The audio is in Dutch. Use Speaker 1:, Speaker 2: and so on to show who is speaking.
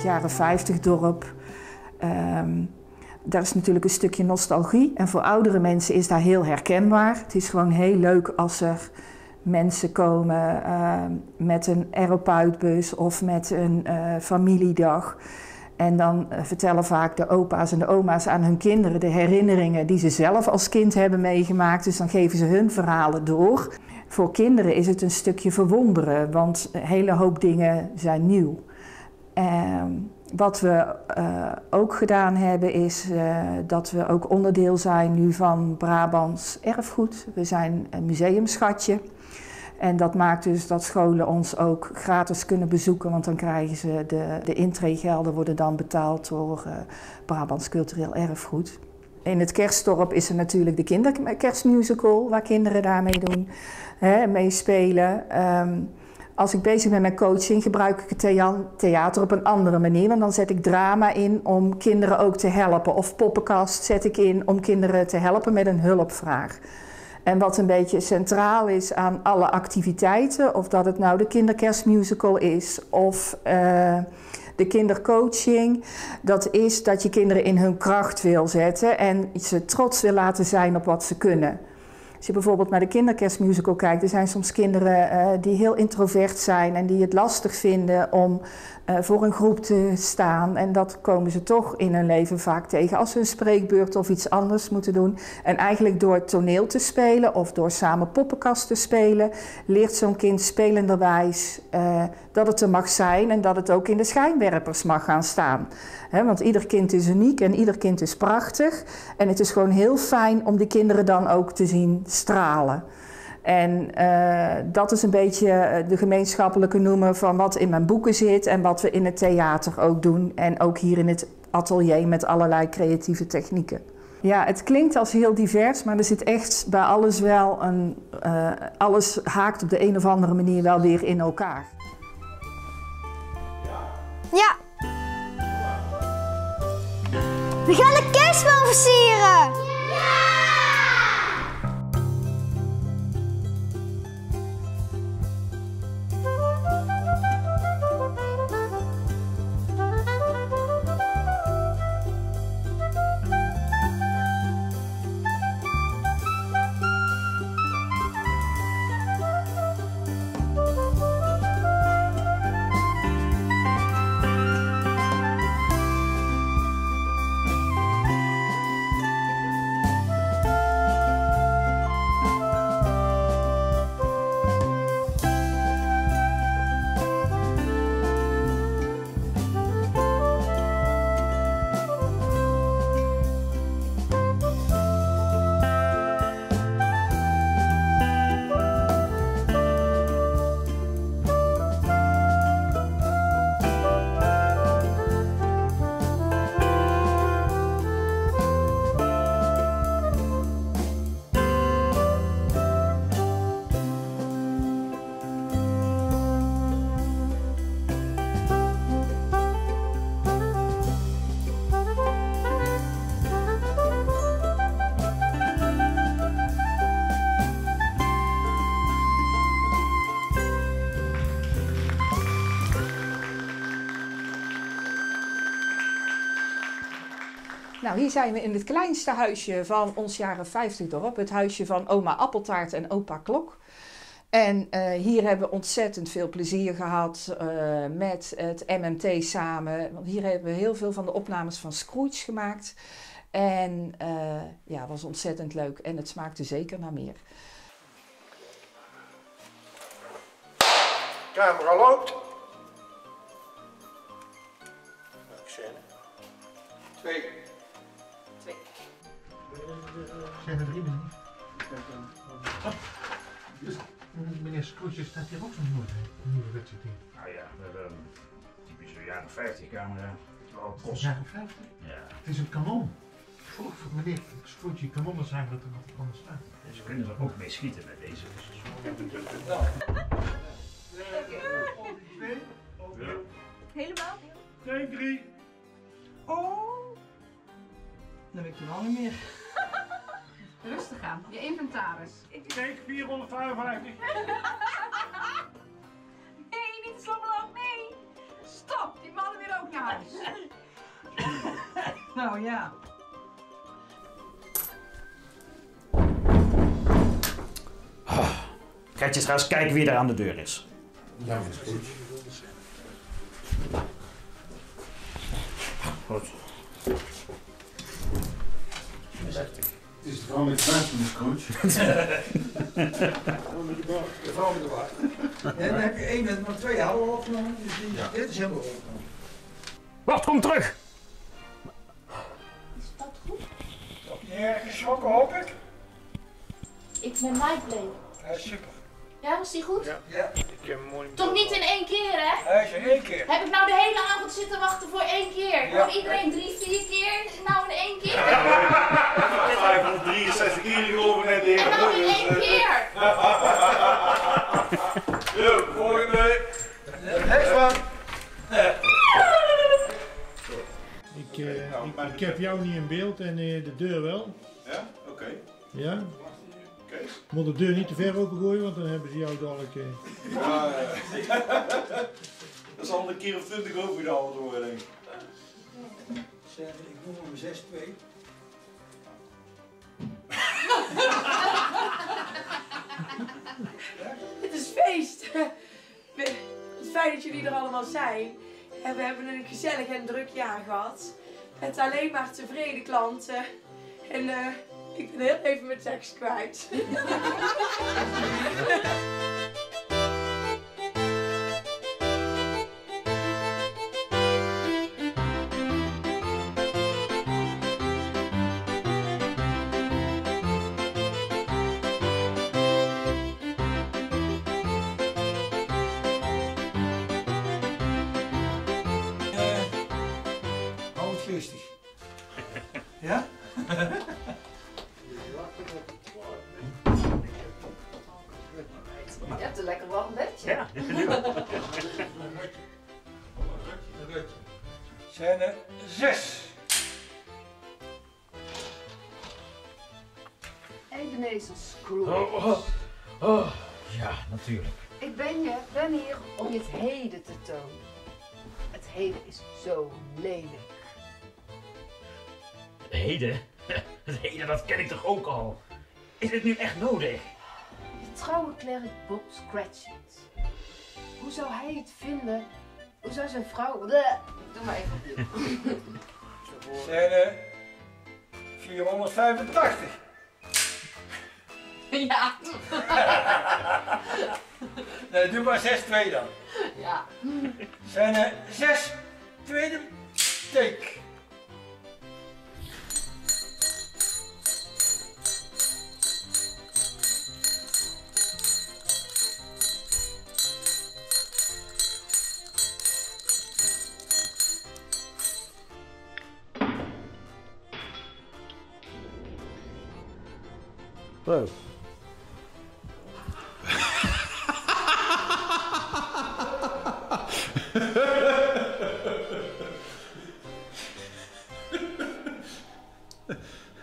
Speaker 1: jaren 50 dorp. Daar is natuurlijk een stukje nostalgie en voor oudere mensen is dat heel herkenbaar. Het is gewoon heel leuk als er mensen komen met een aeropuitbus of met een familiedag. En dan vertellen vaak de opa's en de oma's aan hun kinderen de herinneringen die ze zelf als kind hebben meegemaakt. Dus dan geven ze hun verhalen door. Voor kinderen is het een stukje verwonderen, want een hele hoop dingen zijn nieuw. Wat we ook gedaan hebben is dat we ook onderdeel zijn nu van Brabants erfgoed. We zijn een museumschatje. En dat maakt dus dat scholen ons ook gratis kunnen bezoeken, want dan krijgen ze de intreegelden worden dan betaald door Brabants cultureel erfgoed. In het kerstdorp is er natuurlijk de kinderkerstmusical, waar kinderen daarmee doen, meespelen. Als ik bezig ben met coaching gebruik ik het theater op een andere manier, want dan zet ik drama in om kinderen ook te helpen. Of poppenkast zet ik in om kinderen te helpen met een hulpvraag. En wat een beetje centraal is aan alle activiteiten, of dat het nou de kinderkerstmusical is of de kindercoaching, dat is dat je kinderen in hun kracht wil zetten en ze trots wil laten zijn op wat ze kunnen. Als je bijvoorbeeld naar de kinderkerstmusical kijkt, er zijn soms kinderen die heel introvert zijn en die het lastig vinden om voor een groep te staan. En dat komen ze toch in hun leven vaak tegen als ze een spreekbeurt of iets anders moeten doen. En eigenlijk door toneel te spelen of door samen poppenkast te spelen, leert zo'n kind spelenderwijs dat het er mag zijn en dat het ook in de schijnwerpers mag gaan staan. Want ieder kind is uniek en ieder kind is prachtig. En het is gewoon heel fijn om die kinderen dan ook te zien stralen. En dat is een beetje de gemeenschappelijke noemer van wat in mijn boeken zit en wat we in het theater ook doen. En ook hier in het atelier met allerlei creatieve technieken. Ja, het klinkt als heel divers, maar er zit echt bij alles wel alles haakt op de een of andere manier wel weer in elkaar.
Speaker 2: Ja. We gaan de kerstboom versieren!
Speaker 1: Nou, hier zijn we in het kleinste huisje van ons jaren 50 dorp. Het huisje van oma Appeltaart en opa Klok. En hier hebben we ontzettend veel plezier gehad met het MMT samen. Want hier hebben we heel veel van de opnames van Scrooge gemaakt. En ja, het was ontzettend leuk. En het smaakte zeker naar meer.
Speaker 3: Camera loopt. Scène. 2.
Speaker 4: Zijn er 3 minuten? Dus meneer Scrooge staat hier ook zo'n nieuwe wedstrijd in.
Speaker 5: Nou ja, we hebben typische jaren 50 camera.
Speaker 4: Jaren 50?
Speaker 5: Ja.
Speaker 4: Het is een kanon. Voor meneer Scrooge kanonnen zijn dat er nog anders staat.
Speaker 5: Dus kunnen er ook mee schieten met deze.
Speaker 6: Helemaal?
Speaker 5: 2, 3.
Speaker 6: Oh! Dan weet ik het al niet meer.
Speaker 7: Rustig aan, je inventaris.
Speaker 5: Kijk, 455.
Speaker 6: Nee, niet slommeland, nee! Stop, die mannen weer ook
Speaker 7: ziekenhuis.
Speaker 6: Nou ja.
Speaker 5: Gertjes, ga eens kijken wie er aan de deur is.
Speaker 3: Ja, dat is goed.
Speaker 5: Goed.
Speaker 4: Het is de vrouw met de baartjescoach.
Speaker 3: De vrouw met de wacht.
Speaker 8: En dan heb je één met maar 2 halen opgenomen, dus dit is helemaal opgenomen.
Speaker 5: Wacht, kom terug!
Speaker 2: Is dat goed?
Speaker 3: Heb je erg geschrokken, hoop ik?
Speaker 2: Ik ben Nightblade.
Speaker 3: Ja, super.
Speaker 2: Ja, was die goed?
Speaker 3: Ja, ik heb hem mooi.
Speaker 2: Toch niet in 1 keer, hè?
Speaker 3: Hij is in 1 keer.
Speaker 2: Heb ik nou de hele avond zitten wachten voor 1 keer?
Speaker 3: Ja.
Speaker 2: Gewoon iedereen 3, 4 keer? Nou in 1 keer?
Speaker 5: 563 keer gelopen net
Speaker 2: En nou in 1 keer?
Speaker 3: Yo, volgende. Next one.
Speaker 4: Ik heb jou niet in beeld en de deur wel.
Speaker 5: Ja? Oké.
Speaker 4: Ja?
Speaker 5: Kees?
Speaker 4: Moet de deur niet te ver opengooien, want dan hebben ze jou dadelijk...
Speaker 5: Ja, dat zal een keer of 20 overgehaald worden, denk ik.
Speaker 8: Zeg, ik noem hem 6-2.
Speaker 9: Het is feest. Het is fijn dat jullie er allemaal zijn. En we hebben een gezellig en druk jaar gehad. Met alleen maar tevreden klanten. En ik ben heel even mijn tekst kwijt.
Speaker 8: Hou het geestig. Ja?
Speaker 2: Je hebt een lekker warm bedje.
Speaker 5: Ja.
Speaker 3: Zijn er 6.
Speaker 7: Ebenezer Scrooge.
Speaker 5: Ja, natuurlijk.
Speaker 7: Ik ben hier om je het heden te tonen. Het heden is zo lelijk.
Speaker 5: Het heden? Het heden, dat ken ik toch ook al? Is het nu echt nodig?
Speaker 7: Je trouwe klerk Bob Cratchit. Hoe zou hij het vinden? Hoe zou zijn vrouw... Bleh. Doe maar even opnieuw.
Speaker 3: Zijn er 485.
Speaker 7: Ja.
Speaker 3: Nee, doe maar 6-2 dan.
Speaker 7: Ja.
Speaker 3: Zijn er 6 tweede take.
Speaker 5: Wow.